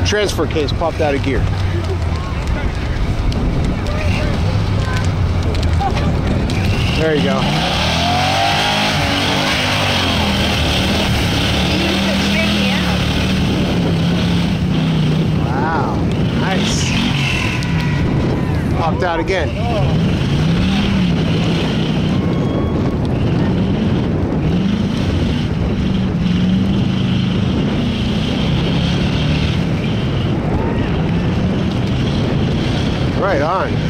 transfer case popped out of gear. There you go. Wow, nice. Popped out again. Right on.